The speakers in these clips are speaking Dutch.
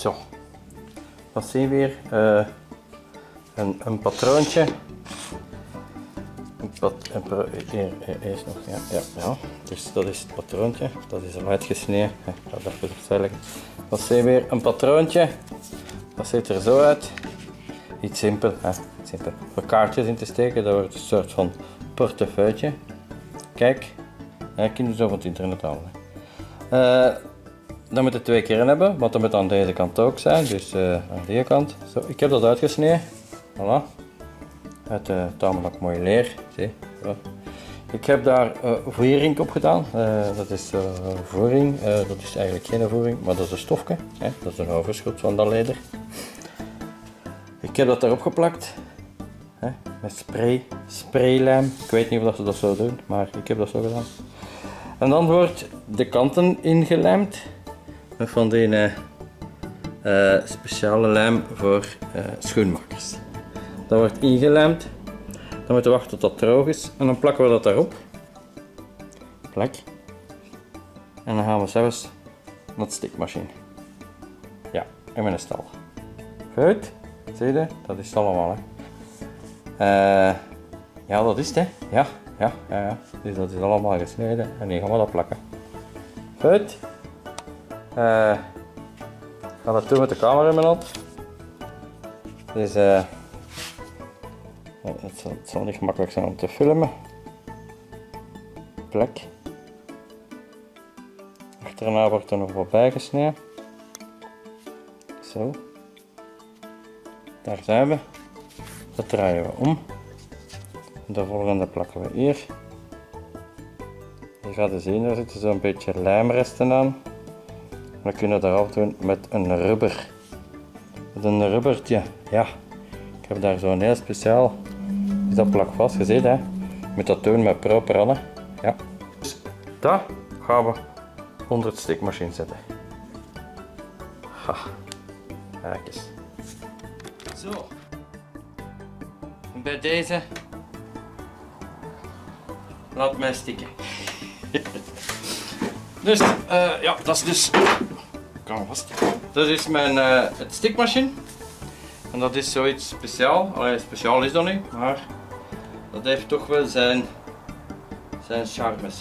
Zo. Dan zien we hier een patroontje. Eerst nog, ja. Dus dat is het patroontje. Dat is al uitgesneden. Ik ga dat even opstellen. Dan zien we weer een patroontje. Dat ziet er zo uit. Iets simpel, hè. Simpel. Voor kaartjes in te steken. Dat wordt een soort van portefeuille. Kijk. Dat kun je zo van het internet halen. Dan moet je 2 keer in hebben, want dat moet aan deze kant ook zijn. Dus aan die kant. Zo, ik heb dat uitgesneden. Voilà. Uit tamelijk mooi leer. Zie. Zo. Ik heb daar voering op gedaan. Dat is voering. Dat is eigenlijk geen voering, maar dat is een stofje. Hè. Dat is een overschot van dat leder. Ik heb dat daarop geplakt. Hè. Met spraylijm. Ik weet niet of ze dat zo doen, maar ik heb dat zo gedaan. En dan wordt de kanten ingelijmd. Met van die speciale lijm voor schoenmakers. Dat wordt ingelijmd. Dan moeten we wachten tot dat droog is. En dan plakken we dat daarop. Plak. En dan gaan we zelfs naar de stikmachine. Ja, in mijn stal. Goed. Zie je? Dat is het allemaal. Hè. Ja, dat is het. Hè. Ja. Dus dat is allemaal gesneden. En nu gaan we dat plakken. Goed. Ik ga dat doen met de camera in mijn hand. Dus het zal niet gemakkelijk zijn om te filmen. Plek. Achterna wordt er nog wat bijgesneden. Zo. Daar zijn we. Dat draaien we om. De volgende plakken we hier. Je gaat zien, er zitten zo'n beetje lijmresten aan. We kunnen dat eraf doen met een rubber. Met een rubbertje, ja. Ik heb daar zo'n heel speciaal. Dus dat plakt vast, je ziet hè. Je moet dat doen met proper alle. Ja. Dus dat gaan we onder het stikmachine zetten. Ha. Kijk eens. Zo. En bij deze laat mij stikken. Dus ja, dat is dus. Kan vast. Dat is mijn het stikmachine. En dat is zoiets speciaal. Allee, speciaal is dat niet, maar dat heeft toch wel zijn charmes.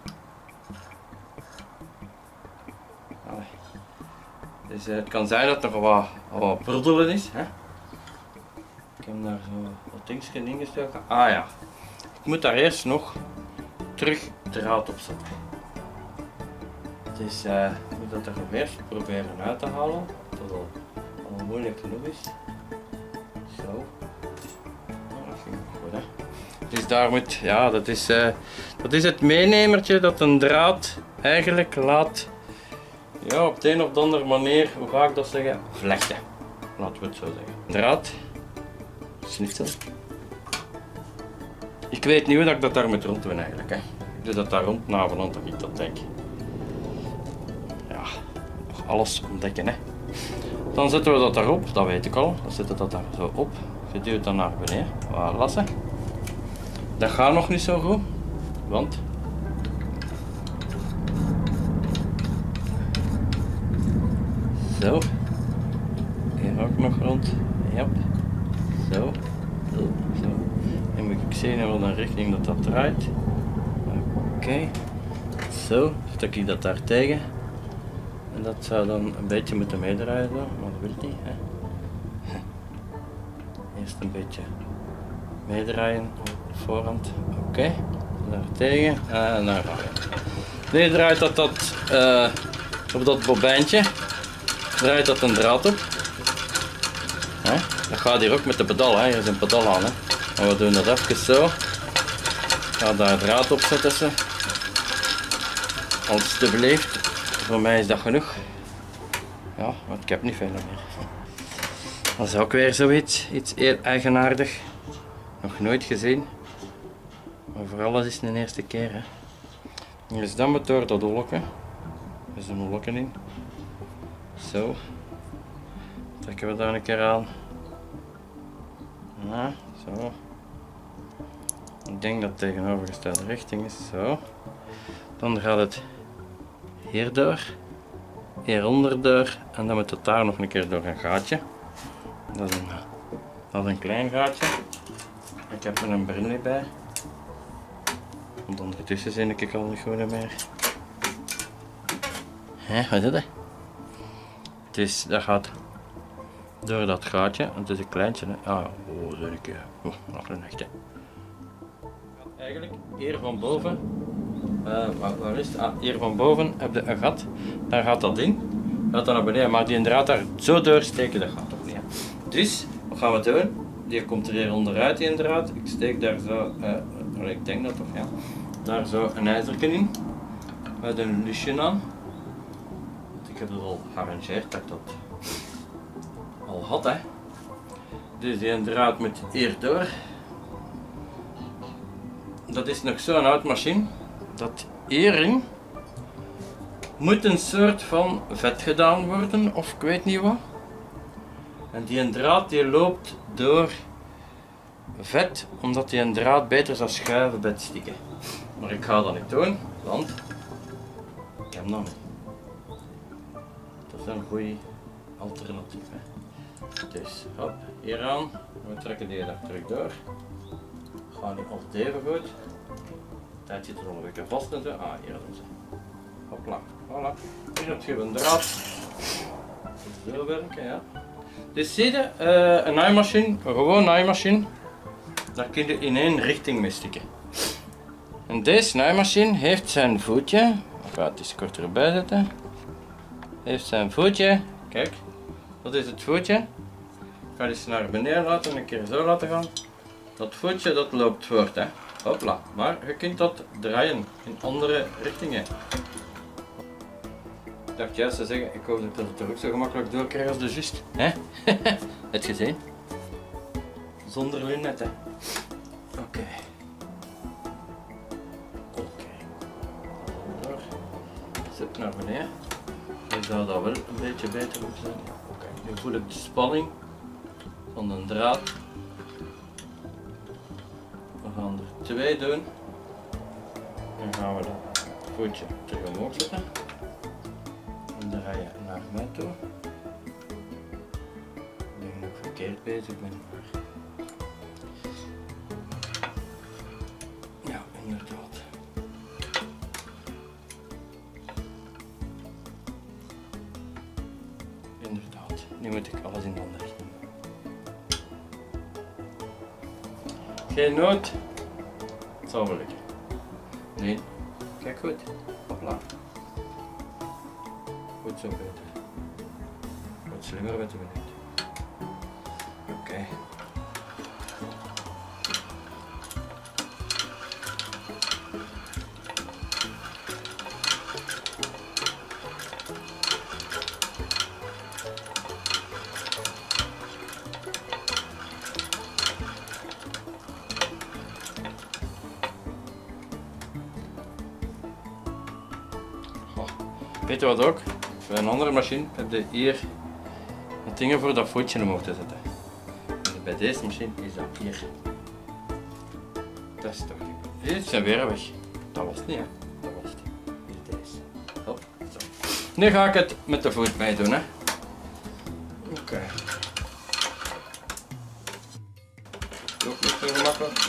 Allee. Dus het kan zijn dat er wat broedelen is. Hè? Ik heb daar zo wat dingetje ingestoken. Ah ja. Ik moet daar eerst nog terug draad op zetten. Dus ik moet dat er eerst proberen uit te halen. Dat al moeilijk genoeg is. Zo. Dat ging goed hè. Dus daar moet, ja dat is het meenemertje dat een draad eigenlijk laat, ja op de een of de andere manier, hoe ga ik dat zeggen, vlechten. Laten we het zo zeggen. Draad, snitsel. Ik weet niet hoe dat ik dat daar moet rond doen eigenlijk. Hè. Ik doe dat daar rond navenant dat ik dat denk. Ja, nog alles ontdekken hè. Dan zetten we dat daarop, dat weet ik al. Dan zetten we dat daar zo op. Je duwt dat naar beneden. Voilà. Dat gaat nog niet zo goed, want zo. Hier ook nog rond. Ja. Zo. Zo. En moet ik zien in welke richting dat draait. Oké. Zo, stuk ik dat daar tegen. En dat zou dan een beetje moeten meedraaien, maar dat wil niet. Hè. Eerst een beetje meedraaien op de voorhand. Oké. Daar tegen en daar gaan we. Nu draait dat op dat bobijntje. Draait dat een draad op. Hè. Dat gaat hier ook met de pedal, hè. Hier is een pedal aan. Hè. En we doen dat even zo. Ik ga daar draad op zetten. Alsjeblieft. Voor mij is dat genoeg. Ja, want ik heb niet veel meer. Dat is ook weer zoiets, iets heel eigenaardig. Nog nooit gezien. Maar vooral is het een eerste keer. Hè. Dus dan moet door dat holletje. Er is een holletje in. Zo. Trekken we daar een keer aan. Ja, zo. Ik denk dat het tegenovergestelde richting is. Zo. Dan gaat het hierdoor. hieronder door en dan moet het daar nog een keer door een gaatje. Dat is een klein gaatje. Ik heb er een bril bij. Want ondertussen zie ik al niet goed meer. Wat is dat? Dus dat gaat door dat gaatje. Het is een kleintje. Hè? Ah, oh, zo een keer. Nog een echte. Eigenlijk hier van boven. Waar is het? Ah, hier van boven heb je een gat. Daar gaat dat in. Gaat dan naar beneden. Maar die draad daar zo doorsteken, dat gaat toch niet. Hè? Dus wat gaan we doen? Die komt er hier onderuit, die draad. Ik steek daar zo. Ik denk dat toch, ja. Daar zo een ijzerken in. Met een lusje aan. Ik heb het al gearrangeerd dat ik dat al had. Hè. Dus die draad moet hier door. Dat is nog zo'n oud machine. Dat hierin moet een soort van vet gedaan worden of ik weet niet wat. En die draad die loopt door vet omdat die draad beter zou schuiven bij het stikken. Maar ik ga dat niet doen, want ik heb dat niet. Dat is een goed alternatief. Hè. Dus hop, hieraan. We trekken die daar terug door. Gaat niet altijd even goed. Tijd zit er nog een beetje vast en zo. Ah, hier doen ze. Hopla, voilà. Hier heb je een draad. Zo werken, ja. Dus zie je, een naaimachine, een gewoon naaimachine, daar kun je in één richting mee stikken. En deze naaimachine heeft zijn voetje, ik ga het eens korter erbij zetten, heeft zijn voetje, kijk, dat is het voetje. Ik ga het eens naar beneden laten, een keer zo laten gaan. Dat voetje dat loopt voort, hè. Hopla, maar je kunt dat draaien in andere richtingen. Ik dacht juist te zeggen, ik hoop dat ik dat er ook zo gemakkelijk door krijg als de just. Hè? Het gezien? Zonder lunetten. Oké. Door. Zet naar beneden. Nu zou dat wel een beetje beter moeten zijn. Oké. Nu voel ik de spanning van de draad. We gaan er 2 doen. Dan gaan we dat voetje terug omhoog zetten. En dan ga je naar mij toe. Ik denk dat ik verkeerd bezig ben. Ja, inderdaad. Inderdaad. Nu moet ik alles in de andere richting doen. Geen nood. Het zal wel lukken. Nee. Kijk goed. Hopla. Goed zo beter. Wat slimmer met de minuut. Oké. Weet je wat ook? Bij een andere machine heb je hier wat dingen voor dat voetje omhoog te zetten. En bij deze machine is dat hier. Dat is toch niet. Dit zijn weer weg. Dat was het niet, hè? Dat was het. Hier deze. Hop, zo. Nu ga ik het met de voet mee doen, hè? Oké. Ook niet zo gemakkelijk.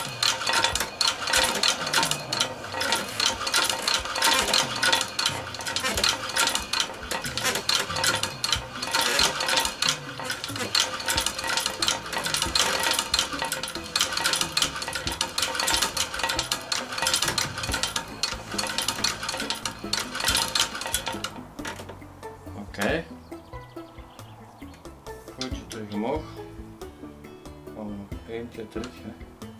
Oké. Voetje terug omhoog. Dan nog eentje terug. Hè.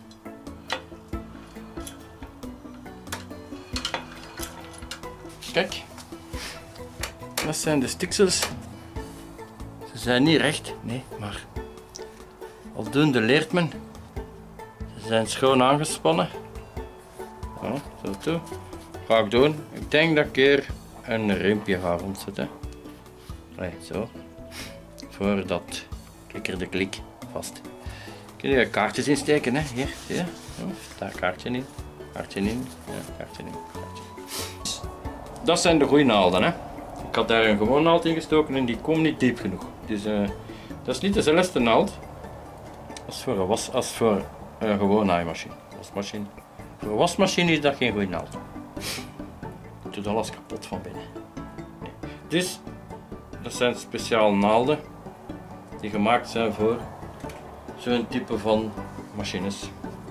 Kijk. Dat zijn de stiksels. Ze zijn niet recht, nee, maar aldoende leert men. Ze zijn schoon aangespannen. Ja, zo toe. Ga ik doen. Ik denk dat ik hier een riempje ga rondzetten. Nee, zo. Voordat klikker de klik vast. Kun je kaartjes insteken, hè? Hier, zie je? Ja, daar kaartje in. Kaartje in. Ja, kaartje in. Kaartje in. Dat zijn de goede naalden, hè? Ik had daar een gewone naald in gestoken en die komt niet diep genoeg. Dus dat is niet dezelfde naald als voor een gewone naaimachine. Voor een wasmachine is dat geen goede naald. Het doet alles kapot van binnen. Nee. Dus dat zijn speciale naalden die gemaakt zijn voor zo'n type van machines.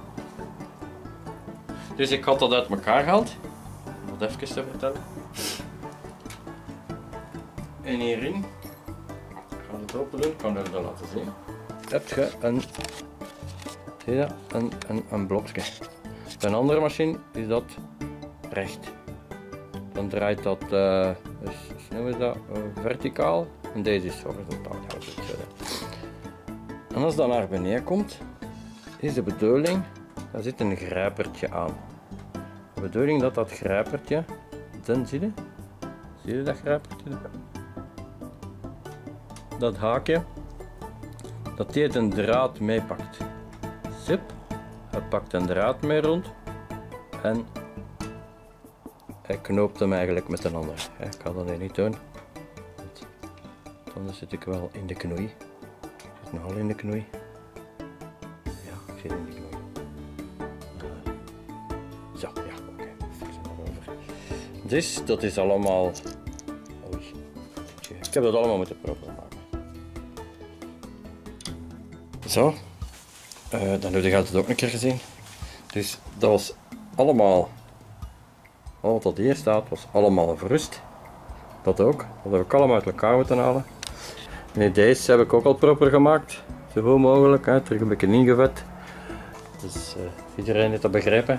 Dus ik had dat uit elkaar gehaald, om dat even te vertellen. En hierin, ik ga het open doen, ik kan het laten zien. Heb je zie je dat? Een blokje. Bij een andere machine is dat recht. Dan draait dat, dus noemen we dat, verticaal en deze is horizontaal. En als dat naar beneden komt, is de bedoeling, daar zit een grijpertje aan. De bedoeling dat dat grijpertje, dan zie je dat grijpertje? Dat haakje, dat die een draad meepakt. Zip, hij pakt een draad mee rond en hij knoopt hem eigenlijk met een ander. Ik kan dat niet doen, want dan zit ik wel in de knoei. Ik zit nogal in de knoei. Ja, ik zit in de knoei. Zo, ja, oké. Dus dat is allemaal. Oei. Ik heb dat allemaal moeten proper maken. Zo, dan heb je het ook een keer gezien. Dus dat was allemaal. Al wat dat hier staat was allemaal verrust. Dat ook. Dat heb ik allemaal uit elkaar moeten halen. En deze heb ik ook al proper gemaakt. Zo goed mogelijk. Hè. Terug een beetje ingevet. Dus iedereen heeft dat begrepen.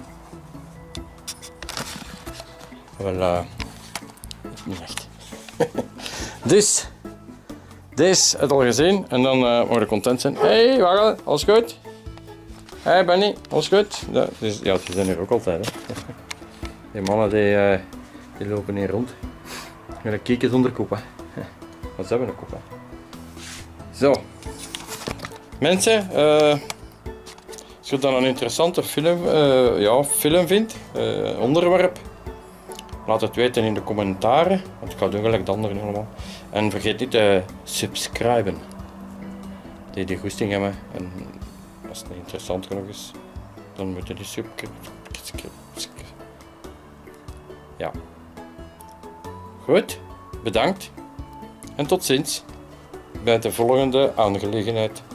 Wel, niet echt. Dus, deze heb je al gezien. En dan moet je content zijn. Hey, wacht, alles goed? Hey Benny, alles goed? Ja, dus, ja, die zijn hier ook altijd. Hè. Die mannen die lopen hier rond. Met een kiekje zonder kop. Hè. Wat hebben we een kop? Hè. Zo. Mensen, als je dan een interessante film vindt, onderwerp, laat het weten in de commentaren. Want ik ga doen gelijk de anderen allemaal. En vergeet niet te subscriben. Die goesting hebben. En als het niet interessant genoeg is, dan moet je die subscriben. Ja. Goed, bedankt en tot ziens bij de volgende aangelegenheid.